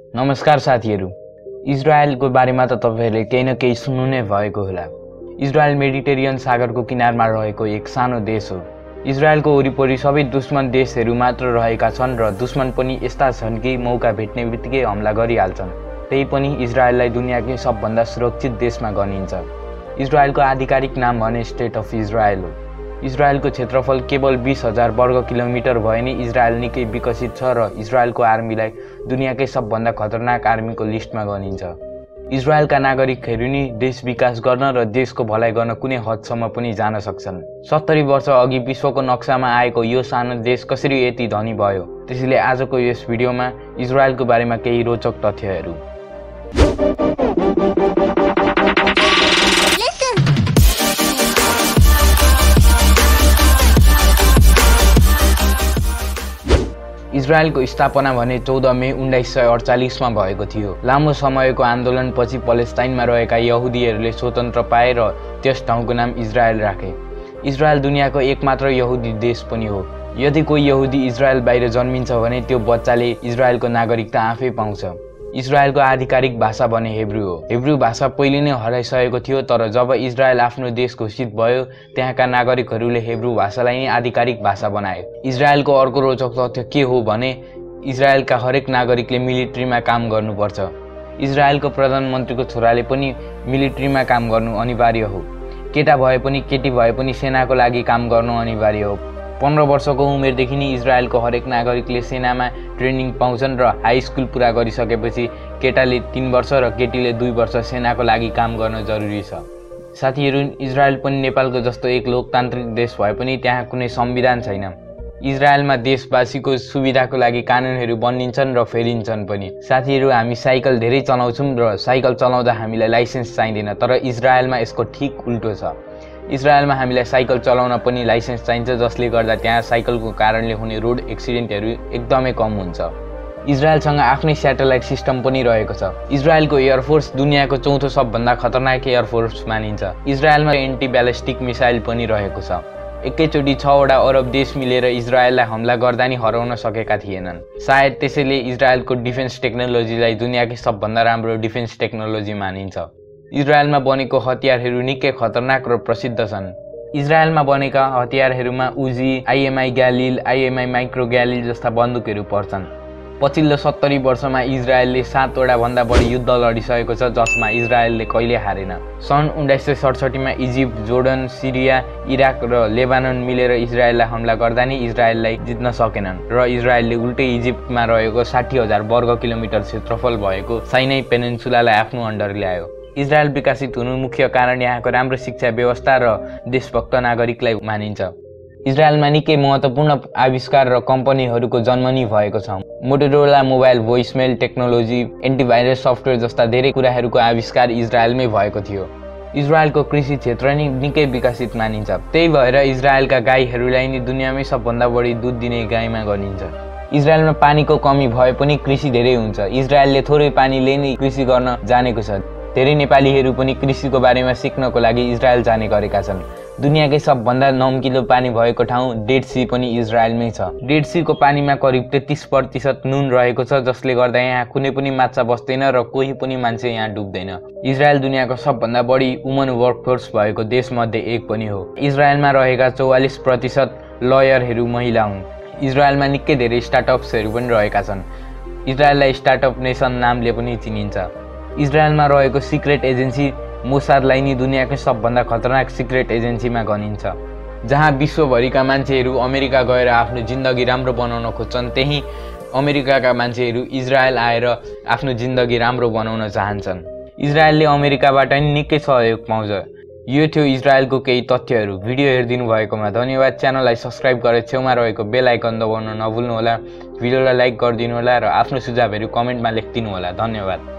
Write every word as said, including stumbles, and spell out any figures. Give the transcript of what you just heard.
नमस्कार साथीहरू, इजरायलको बारेमा त तपाईहरुले केही न केही सुन्नु नै भएको होला। इजरायल मेडिटेरियन सागरको किनारमा रहेको एक सानो देश हो। इजरायलको वरिपरि सबै दुश्मन देशहरू मात्र रहेका छन् र दुश्मन पनि यस्ता छन् कि मौका भेट्ने बित्तिकै हमला गरिहाल्छन्। त्यही पनि इजरायललाई दुनियाकै सबभन्दा सुरक्षित देशमा गनिन्छ। इजरायलको आधिकारिक नाम भने स्टेट अफ इजरायल हो। इजरायलको क्षेत्रफल केवल बीस हजार वर्ग किलोमिटर भए नि इजरायल निकै विकसित छ र इजरायलको आर्मीलाई दुनियाकै सबभन्दा खतरनाक आर्मीको लिस्टमा गनिन्छ। इजरायलका नागरिकहरू नि देश विकास गर्न र देशको भलाइ गर्न कुनै हदसम्म पनि जान सक्छन्। सत्तरी वर्ष अघि विश्वको नक्सामा आएको यो सानो देश कसरी यति धनी भयो? त्यसैले आजको यस भिडियोमा इजरायलको बारेमा केही रोचक तथ्यहरू। इजरायलको स्थापना भने चौध मे उन्नाइस सय अडचालीस मा भएको थियो। लामो समयको आन्दोलनपछि पलेस्टाइनमा रहेका यहुदीहरूले स्वतन्त्र पाए र त्यस ठाउँको नाम इजरायल राखे। इजरायल दुनियाको एकमात्र यहुदी देश पनि हो। यदि कोही यहुदी इजरायल बाहिर जन्मिन्छ भने त्यो बच्चाले इजरायलको नागरिकता आफै पाउँछ। इजरायलको आधिकारिक भाषा भने हेब्रू हो। हेब्रू भाषा पहिले नै हराइसकेको थियो, तर जब इजरायल आफ्नो देश घोषित भयो त्यहाँका नागरिकहरूले हेब्रू भाषालाई नै आधिकारिक भाषा बनाए। इजरायलको अर्को रोचक तथ्य के हो भने इजरायलका हरेक नागरिकले मिलिट्रीमा काम गर्नुपर्छ। इजरायलको प्रधानमन्त्रीको छोराले पनि मिलिट्रीमा काम गर्नु अनिवार्य हो। केटा भए पनि केटी भए पनि सेनाको लागि काम गर्नु अनिवार्य हो। पन्ध्र वर्षको उमेरदेखि नै इजरायलको हरेक नागरिकले सेनामा ट्रेनिङ पाउँछन् र हाई स्कुल पुरा गरिसकेपछि केटाले तीन वर्ष र केटीले दुई वर्ष सेनाको लागि काम गर्न जरुरी छ। साथीहरू, इजरायल पनि नेपालको जस्तो एक लोकतान्त्रिक देश भए पनि त्यहाँ कुनै संविधान छैन। इजरायलमा देशवासीको सुविधाको लागि कानुनहरू बनिन्छन् र फेरिन्छन् पनि। साथीहरू, हामी साइकल धेरै चलाउँछौँ र साइकल चलाउँदा हामीलाई लाइसेन्स चाहिँदैन, तर इजरायलमा यसको ठिक उल्टो छ। इजरायलमा हामीलाई साइकल चलाउन पनि लाइसेन्स चाहिन्छ, जसले गर्दा त्यहाँ साइकलको कारणले हुने रोड एक्सिडेन्टहरू एकदमै कम हुन्छ। इजरायलसँग आफ्नै स्याटेलाइट सिस्टम पनि रहेको छ। इजरायलको एयरफोर्स दुनियाँको चौथो सबभन्दा खतरनाक एयरफोर्स मानिन्छ। इजरायलमा एन्टी ब्यालिस्टिक मिसाइल पनि रहेको छ। एकैचोटि छवटा अरब देश मिलेर इजरायललाई हमला गर्दा नि हराउन सकेका थिएनन्। सायद त्यसैले इजरायलको डिफेन्स टेक्नोलोजीलाई दुनियाँकै सबभन्दा राम्रो डिफेन्स टेक्नोलोजी मानिन्छ। इजरायलमा बनेको हतियारहरू निकै खतरनाक र प्रसिद्ध छन्। इजरायलमा बनेका हतियारहरूमा Uzi, IMI Galil, IMI micro Galil जस्ता बन्दुकहरू पर्छन्। पछिल्लो सत्तरी वर्षमा इजरायलले सातवटा भन्दा बढी युद्ध लडिसकेको छ, जसमा इजरायलले कहिले हारेन। सन् उन्नाइस सय सडसठीमा इजिप्ट, जोर्डन, सिरिया, इराक र लेबानन मिलेर इजरायललाई हमला गर्दा नि इजरायललाई जित्न सकेनन् र इजरायलले उल्टै इजिप्टमा रहेको साठी हजार वर्ग किलोमिटर क्षेत्रफल भएको साइनाई पेनिन्सुलालाई आफ्नो अन्डर ल्यायो। इजरायल विकसित हुनु मुख्य कारण यहाँको राम्रो शिक्षा व्यवस्था र देशभक्त नागरिकलाई मानिन्छ। इजरायलमा निकै महत्त्वपूर्ण आविष्कार र कम्पनीहरूको जन्म नि भएको छ। Motorola mobile voicemail technology, antivirus software जस्ता धेरै कुराहरूको आविष्कार इजरायलमै भएको थियो। इजरायलको कृषि क्षेत्र नि निकै विकसित मानिन्छ। त्यही भएर इजरायलका गाईहरूलाई नि दुनियाँमै सबभन्दा बढी दुध दिने गाईमा गनिन्छ। इजरायलमा पानीको कमी भए पनि कृषि धेरै हुन्छ। इजरायलले थोरै पानीले नै कृषि गर्न जानेको छ। धेरै नेपालीहरू पनि कृषिको बारेमा सिक्नको लागि इजरायल जाने गरेका छन्। दुनियाँकै सबभन्दा नम्किलो पानी भएको ठाउँ डेड सी पनि इजरायलमै छ। डेड सीको पानीमा करिब तेत्तीस प्रतिशत नुन रहेको छ, जसले गर्दा यहाँ कुनै पनि माछा बस्दैन र कोही पनि मान्छे यहाँ डुब्दैन। इजरायल दुनियाँको सबभन्दा बढी वुमन वर्कफोर्स भएको देशमध्ये एक पनि हो। इजरायलमा रहेका चौवालिस प्रतिशत लयरहरू महिला हुन्। इजरायलमा निकै धेरै स्टार्टअप्सहरू पनि रहेका छन्। इजरायललाई स्टार्टअप नेसन नामले पनि चिनिन्छ। इजरायलमा रहेको सिक्रेट एजेन्सी मोसादलाई नि दुनियाँकै सबभन्दा खतरनाक सिक्रेट एजेन्सीमा गनिन्छ। जहाँ विश्वभरिका मान्छेहरू अमेरिका गएर आफ्नो जिन्दगी राम्रो बनाउन खोज्छन्, त्यही अमेरिकाका मान्छेहरू इजरायल आएर आफ्नो जिन्दगी राम्रो बनाउन चाहन्छन्। इजरायलले अमेरिकाबाट नि निकै सहयोग पाउँछ। यो थियो इजरायलको केही तथ्यहरू। भिडियो हेरिदिनु भएकोमा धन्यवाद। च्यानललाई सब्स्क्राइब गरेर छेउमा रहेको बेल आइकन दबाउन नभुल्नुहोला। भिडियोलाई लाइक गरिदिनु होला र आफ्नो सुझावहरू कमेन्टमा लेखिदिनु होला। धन्यवाद।